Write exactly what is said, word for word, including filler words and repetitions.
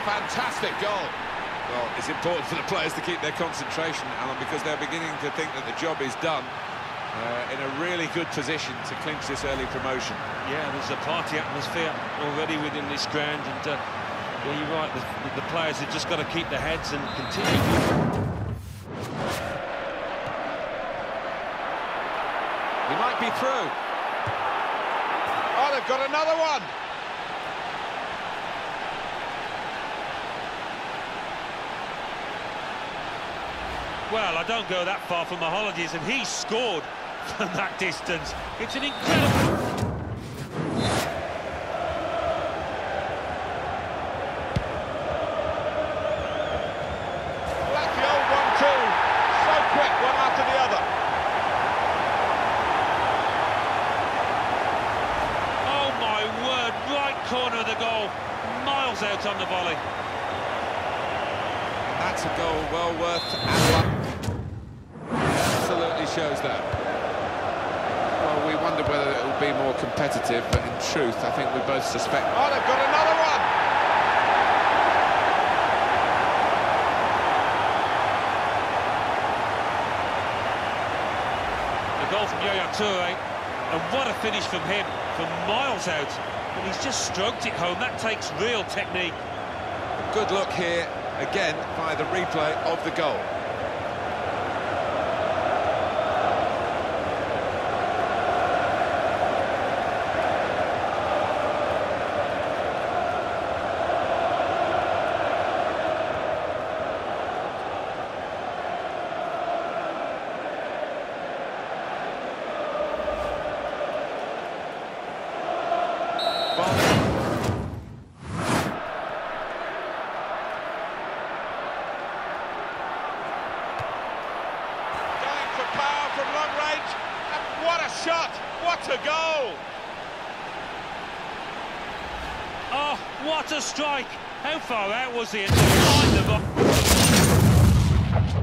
fantastic goal. Well, it's important for the players to keep their concentration, Alan, because they're beginning to think that the job is done. Uh, in a really good position to clinch this early promotion. Yeah, there's a party atmosphere already within this ground, and uh, yeah, you're right, the, the players have just got to keep their heads and continue. He might be through. Oh, they've got another one. Well, I don't go that far from my holidays, and he scored from that distance. It's an incredible... Well, that's the old one too. So quick, one after the other. Oh my word, right corner of the goal. Miles out on the volley. And that's a goal well worth analysing. Absolutely shows that. Well, we wondered whether it would be more competitive, but in truth, I think we both suspect... Oh, they've got another one! The goal from Yaya Toure, and what a finish from him, from miles out. And he's just stroked it home. That takes real technique. Good look here, again, by the replay of the goal. From long range, and what a shot! What a goal! Oh, what a strike! How far out was he? And to find the ball.